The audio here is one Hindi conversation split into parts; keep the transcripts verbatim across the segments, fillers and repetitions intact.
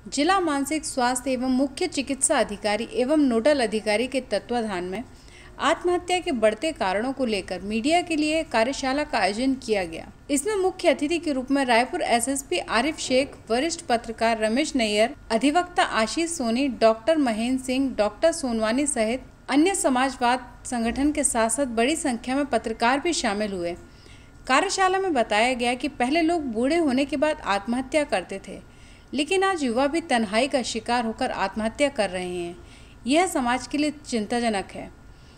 जिला मानसिक स्वास्थ्य एवं मुख्य चिकित्सा अधिकारी एवं नोडल अधिकारी के तत्वाधान में आत्महत्या के बढ़ते कारणों को लेकर मीडिया के लिए कार्यशाला का आयोजन किया गया। इसमें मुख्य अतिथि के रूप में रायपुर एसएसपी आरिफ शेख, वरिष्ठ पत्रकार रमेश नैयर, अधिवक्ता आशीष सोनी, डॉक्टर महेंद्र सिंह, डॉक्टर सोनवानी सहित अन्य समाजवाद संगठन के साथ साथ बड़ी संख्या में पत्रकार भी शामिल हुए। कार्यशाला में बताया गया कि पहले लोग बूढ़े होने के बाद आत्महत्या करते थे, लेकिन आज युवा भी तन्हाई का शिकार होकर आत्महत्या कर रहे हैं। यह समाज के लिए चिंताजनक है।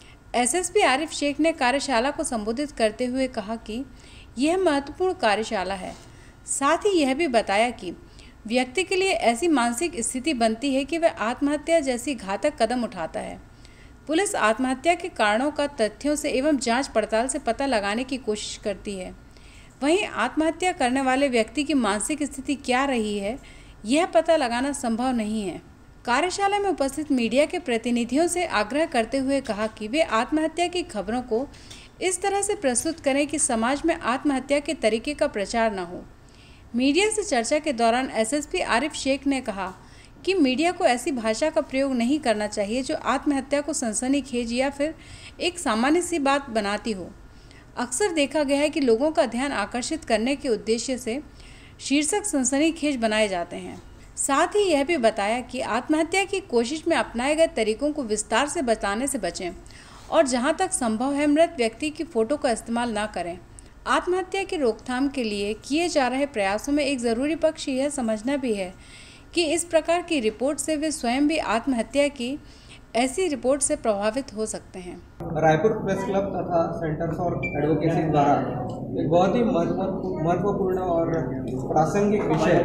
एसएसपी आरिफ शेख ने कार्यशाला को संबोधित करते हुए कहा कि यह महत्वपूर्ण कार्यशाला है। साथ ही यह भी बताया कि व्यक्ति के लिए ऐसी मानसिक स्थिति बनती है कि वह आत्महत्या जैसी घातक कदम उठाता है। पुलिस आत्महत्या के कारणों का तथ्यों से एवं जांच पड़ताल से पता लगाने की कोशिश करती है। वहीं आत्महत्या करने वाले व्यक्ति की मानसिक स्थिति क्या रही है, यह पता लगाना संभव नहीं है। कार्यशाला में उपस्थित मीडिया के प्रतिनिधियों से आग्रह करते हुए कहा कि वे आत्महत्या की खबरों को इस तरह से प्रस्तुत करें कि समाज में आत्महत्या के तरीके का प्रचार न हो। मीडिया से चर्चा के दौरान एसएसपी आरिफ शेख ने कहा कि मीडिया को ऐसी भाषा का प्रयोग नहीं करना चाहिए जो आत्महत्या को सनसनीखेज या फिर एक सामान्य सी बात बनाती हो। अक्सर देखा गया है कि लोगों का ध्यान आकर्षित करने के उद्देश्य से शीर्षक सनसनीखेज बनाए जाते हैं। साथ ही यह भी बताया कि आत्महत्या की कोशिश में अपनाए गए तरीकों को विस्तार से बताने से बचें और जहां तक संभव है मृत व्यक्ति की फ़ोटो का इस्तेमाल न करें। आत्महत्या की रोकथाम के लिए किए जा रहे प्रयासों में एक ज़रूरी पक्ष यह समझना भी है कि इस प्रकार की रिपोर्ट से वे स्वयं भी आत्महत्या की ऐसी रिपोर्ट से प्रभावित हो सकते हैं। रायपुर प्रेस क्लब तथा सेंटर फॉर एडवोकेसी द्वारा एक बहुत ही महत्वपूर्ण और प्रासंगिक विषय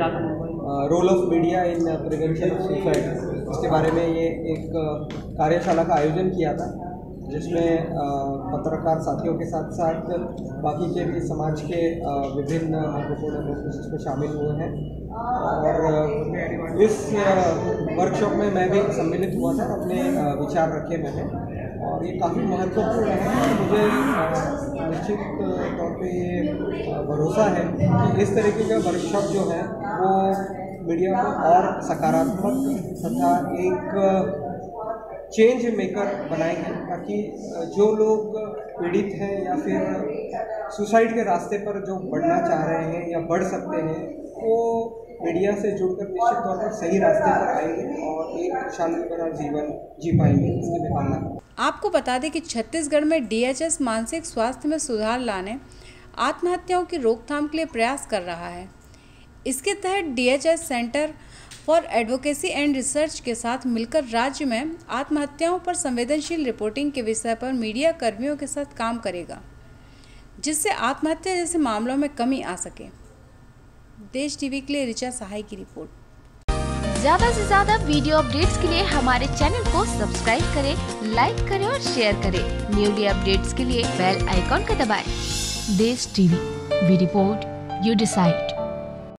role of media in prevention of suicide, इसके बारे में ये एक कार्यशाला का आयोजन किया था, जिसमें पत्रकार साथियों के साथ साथ बाकी के भी समाज के विभिन्न महत्वपूर्ण लोग इसमें शामिल हुए हैं। और इस वर्कशॉप में मैं भी सम्मिलित हुआ था, अपने विचार रखे मैंने, और ये काफ़ी महत्वपूर्ण है। मुझे निश्चित तौर पे ये भरोसा है कि इस तरीके का वर्कशॉप जो है वो मीडिया को और सकारात्मक तथा एक चेंज मेकर बनाएंगे, ताकि जो लोग पीड़ित हैं या फिर सुसाइड के रास्ते पर जो बढ़ना चाह रहे हैं या बढ़ सकते हैं, वो मीडिया से जुड़कर निश्चित तौर पर सही रास्ते पर आएंगे और एक शांति भरा जीवन जी पाएंगे। इसकी मैं कामना करता हूं। आपको बता दें कि छत्तीसगढ़ में डीएचएस मानसिक स्वास्थ्य में सुधार लाने, आत्महत्याओं की रोकथाम के लिए प्रयास कर रहा है। इसके तहत DHS centre for advocacy and research के साथ मिलकर राज्य में आत्महत्याओं पर संवेदनशील रिपोर्टिंग के विषय पर मीडिया कर्मियों के साथ काम करेगा, जिससे आत्महत्या जैसे मामलों में कमी आ सके। देश टीवी के लिए ऋचा सहाय की रिपोर्ट। ज्यादा से ज्यादा वीडियो अपडेट्स के लिए हमारे चैनल को सब्सक्राइब करें, लाइक करें और शेयर करें। न्यूली अपडेट्स के लिए बेल आइकॉन का दबाएं। Desh TV, we report, you decide.